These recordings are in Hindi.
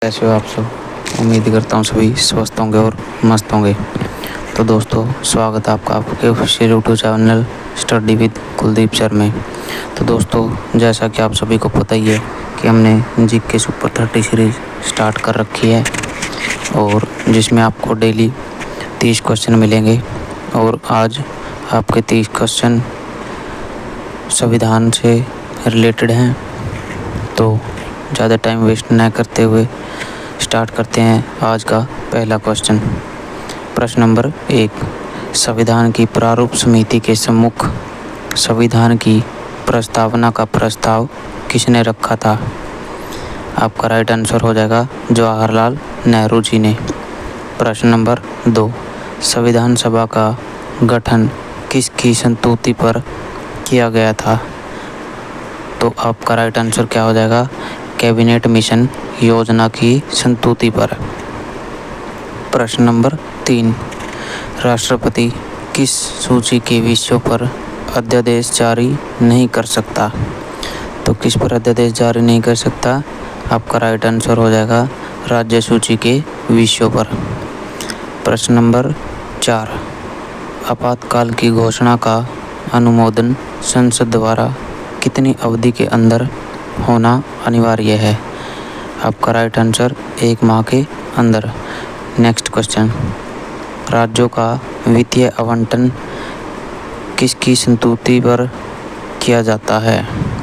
कैसे हो आप सब। उम्मीद करता हूँ सभी स्वस्थ होंगे और मस्त होंगे। तो दोस्तों, स्वागत है आपका आपके official YouTube channel study with Kuldeep sir में। तो दोस्तों, जैसा कि आप सभी को पता ही है कि हमने जीके सुपर 30 सीरीज स्टार्ट कर रखी है और जिसमें आपको डेली 30 क्वेश्चन मिलेंगे। और आज आपके 30 क्वेश्चन संविधान से रिलेटेड हैं। तो ज़्यादा टाइम वेस्ट न करते हुए स्टार्ट करते हैं आज का पहला क्वेश्चन। प्रश्न नंबर 1, संविधान की प्रारूप समिति के सम्मुख संविधान की प्रस्तावना का प्रस्ताव किसने रखा था? आपका राइट आंसर हो जाएगा जवाहरलाल नेहरू जी ने। प्रश्न नंबर 2, संविधान सभा का गठन किसकी संस्तुति पर किया गया था? तो आपका राइट आंसर क्या हो जाएगा? कैबिनेट मिशन योजना की संस्तुति पर। प्रश्न नंबर 3, राष्ट्रपति किस सूची के विषयों पर अध्यादेश जारी नहीं कर सकता? तो किस पर अध्यादेश जारी नहीं कर सकता? आपका राइट आंसर हो जाएगा राज्य सूची के विषयों पर। प्रश्न नंबर 4, आपातकाल की घोषणा का अनुमोदन संसद द्वारा कितनी अवधि के अंदर होना अनिवार्य है? आपका राइट आंसर 1 माह के अंदर। नेक्स्ट क्वेश्चन, राज्यों का वित्तीय आवंटन किसकी संस्तुति पर किया जाता है?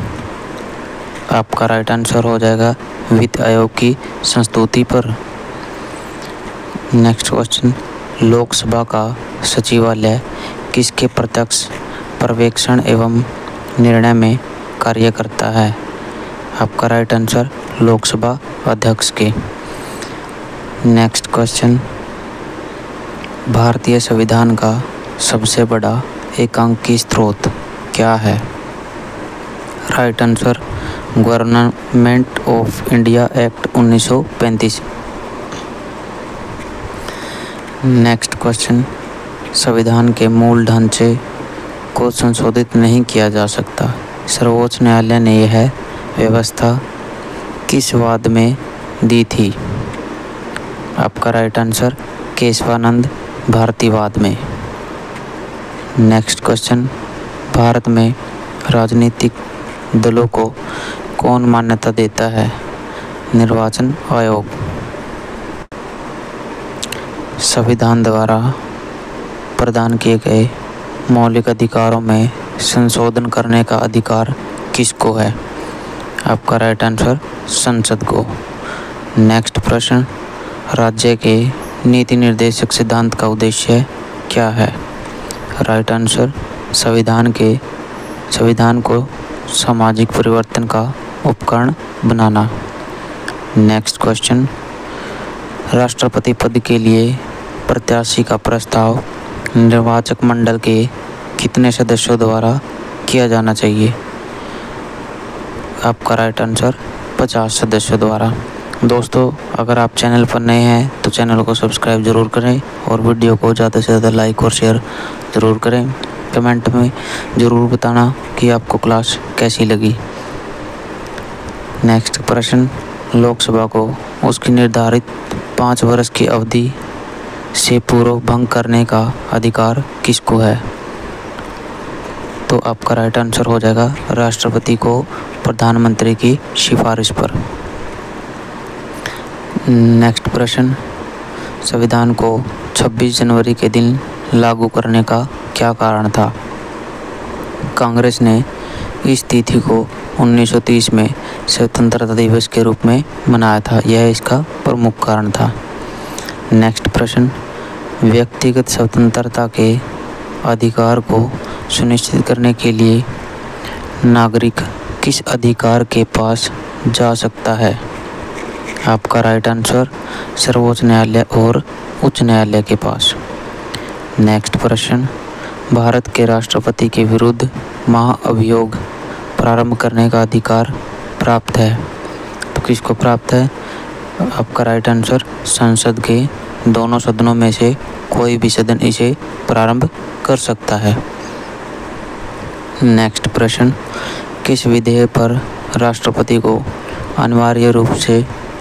आपका राइट आंसर हो जाएगा वित्त आयोग की संस्तुति पर। नेक्स्ट क्वेश्चन, लोकसभा का सचिवालय किसके प्रत्यक्ष पर्यवेक्षण एवं निर्णय में कार्य करता है? आपका राइट आंसर लोकसभा अध्यक्ष के। नेक्स्ट क्वेश्चन, भारतीय संविधान का सबसे बड़ा एकांकी स्रोत क्या है? Right answer government of India act 1935। Next question, संविधान के मूल ढांचे को संशोधित नहीं किया जा सकता। सर्वोच्च न्यायालय ने यह व्यवस्था किस वाद में दी थी? आपका राइट आंसर केशवानंद भारतीवाद में। नेक्स्ट क्वेश्चन, भारत में राजनीतिक दलों को कौन मान्यता देता है? निर्वाचन आयोग। संविधान द्वारा प्रदान किए गए मौलिक अधिकारों में संशोधन करने का अधिकार किसको है? आपका राइट आंसर संसद को। नेक्स्ट प्रश्न, राज्य के नीति निर्देशक सिद्धांत का उद्देश्य क्या है? राइट आंसर संविधान को सामाजिक परिवर्तन का उपकरण बनाना। नेक्स्ट क्वेश्चन, राष्ट्रपति पद के लिए प्रत्याशी का प्रस्ताव निर्वाचक मंडल के कितने सदस्यों द्वारा किया जाना चाहिए? आपका राइट आंसर 50 सदस्यों द्वारा। दोस्तों, अगर आप चैनल पर नए हैं तो चैनल को सब्सक्राइब ज़रूर करें और वीडियो को ज़्यादा से ज़्यादा लाइक और शेयर ज़रूर करें। कमेंट में ज़रूर बताना कि आपको क्लास कैसी लगी। नेक्स्ट प्रश्न, लोकसभा को उसकी निर्धारित 5 वर्ष की अवधि से पूर्व भंग करने का अधिकार किसको है? तो आपका राइट आंसर हो जाएगा राष्ट्रपति को प्रधानमंत्री की सिफारिश पर। नेक्स्ट प्रश्न, संविधान को 26 जनवरी के दिन लागू करने का क्या कारण था? कांग्रेस ने इस तिथि को 1930 में स्वतंत्रता दिवस के रूप में मनाया था। यह इसका प्रमुख कारण था। नेक्स्ट प्रश्न, व्यक्तिगत स्वतंत्रता के अधिकार को सुनिश्चित करने के लिए नागरिक किस अधिकार के पास जा सकता है? आपका राइट आंसर सर्वोच्च न्यायालय और उच्च न्यायालय के पास। नेक्स्ट प्रश्न, भारत के राष्ट्रपति के विरुद्ध महाअभियोग प्रारंभ करने का अधिकार प्राप्त है। तो किसको प्राप्त है? आपका राइट आंसर संसद के दोनों सदनों में से कोई भी सदन इसे प्रारंभ कर सकता है। नेक्स्ट प्रश्न, किस विधेयक पर राष्ट्रपति को अनिवार्य रूप से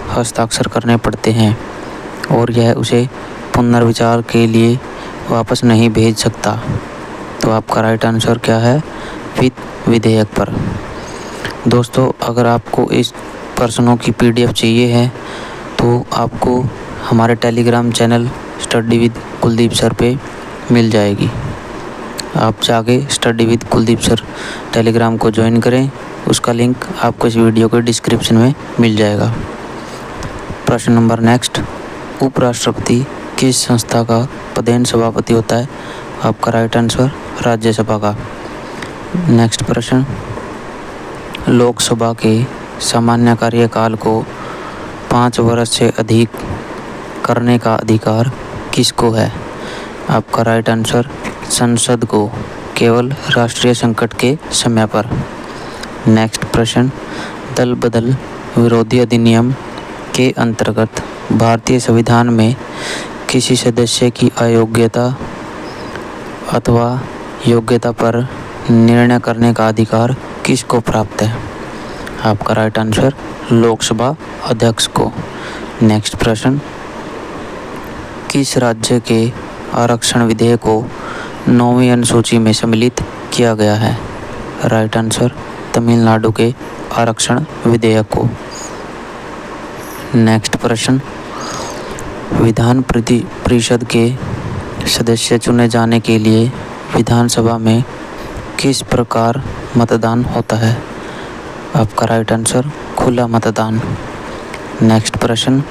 हस्ताक्षर करने पड़ते हैं और यह उसे पुनर्विचार के लिए वापस नहीं भेज सकता। तो आपका राइट आंसर क्या है? विधेयक पर। दोस्तों, अगर आपको इस प्रश्नों की PDF चाहिए है तो आपको हमारे Telegram channel study with Kuldeep sir पे मिल जाएगी। आप जाके study with Kuldeep sir Telegram को ज्वाइन करें, उसका लिंक आपको इस वीडियो के डिस्क्रिप्शन में मिल जाएगा। प्रश्न नंबर नेक्स्ट, उपराष्ट्रपति किस संस्था का पदेन सभापति होता है? आपका राइट आंसर राज्यसभा का। नेक्स्ट प्रश्न, लोकसभा के सामान्य कार्यकाल को 5 वर्ष से अधिक करने का अधिकार किसको है? आपका राइट आंसर संसद को, केवल राष्ट्रीय संकट के समय पर। नेक्स्ट प्रश्न, दल बदल विरोधी अधिनियम के अंतर्गत भारतीय संविधान में किसी सदस्य की अयोग्यता अथवा योग्यता पर निर्णय करने का अधिकार किसको प्राप्त है? आपका राइट आंसर लोकसभा अध्यक्ष को। नेक्स्ट प्रश्न, किस राज्य के आरक्षण विधेयक को 9वीं अनुसूची में सम्मिलित किया गया है? राइट आंसर तमिलनाडु के आरक्षण विधेयक को। नेक्स्ट प्रश्न, विधान परिषद के सदस्य चुने जाने के लिए विधानसभा में किस प्रकार मतदान होता है? आपका राइट आंसर खुला मतदान। नेक्स्ट प्रश्न,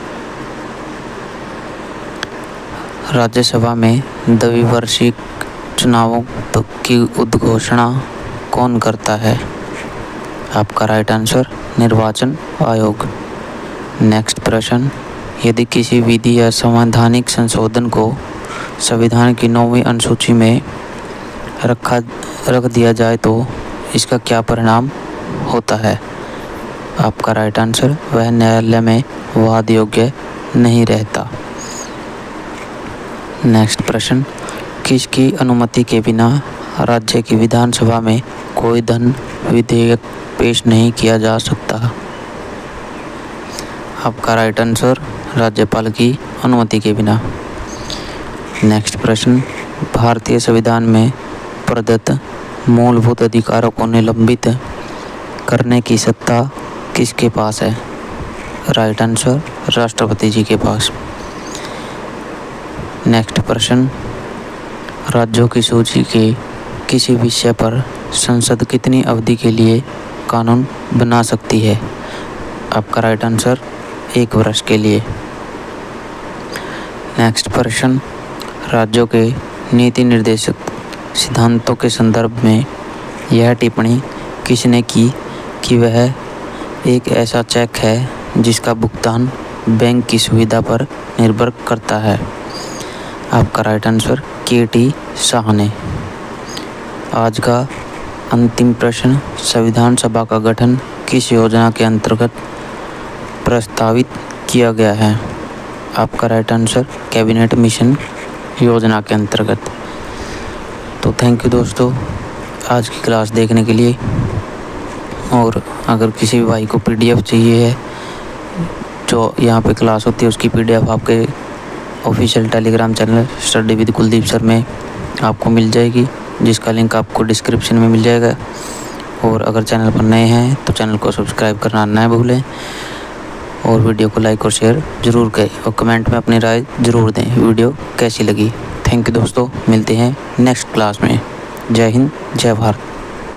राज्यसभा में द्विवार्षिक चुनावों की उद्घोषणा कौन करता है? आपका राइट आंसर निर्वाचन आयोग। नेक्स्ट प्रश्न, यदि किसी विधि या संवैधानिक संशोधन को संविधान की 9वीं अनुसूची में रख दिया जाए तो इसका क्या परिणाम होता है? आपका राइट आंसर वह न्यायालय में वाद योग्य नहीं रहता। नेक्स्ट प्रश्न, किसकी अनुमति के बिना राज्य की विधानसभा में कोई धन विधेयक पेश नहीं किया जा सकता? आपका राइट आंसर राज्यपाल की अनुमति के बिना। नेक्स्ट प्रश्न, भारतीय संविधान में प्रदत्त मूलभूत अधिकारों को निलंबित करने की सत्ता किसके पास है? राइट आंसर राष्ट्रपति जी के पास। नेक्स्ट प्रश्न, राज्यों की सूची के किसी विषय पर संसद कितनी अवधि के लिए कानून बना सकती है? आपका राइट आंसर 1 वर्ष के लिए। नेक्स्ट प्रश्न, राज्यों के नीति निर्देशक सिद्धांतों के संदर्भ में यह टिप्पणी किसने की कि वह एक ऐसा चेक है जिसका भुगतान बैंक की सुविधा पर निर्भर करता है? आपका राइट आंसर KT शाह ने। आज का अंतिम प्रश्न, संविधान सभा का गठन किस योजना के अंतर्गत प्रस्तावित किया गया है? आपका राइट आंसर कैबिनेट मिशन योजना के अंतर्गत। तो थैंक यू दोस्तों आज की क्लास देखने के लिए। और अगर किसी भाई को PDF चाहिए है जो यहाँ पे क्लास होती है उसकी PDF आपके official Telegram channel study with Kuldeep sir में आपको मिल जाएगी, जिसका लिंक आपको डिस्क्रिप्शन में मिल जाएगा। और अगर चैनल पर नए हैं तो चैनल को सब्सक्राइब करना ना भूलें और वीडियो को लाइक और शेयर ज़रूर करें और कमेंट में अपनी राय ज़रूर दें वीडियो कैसी लगी। थैंक यू दोस्तों, मिलते हैं नेक्स्ट क्लास में। जय हिंद, जय भारत।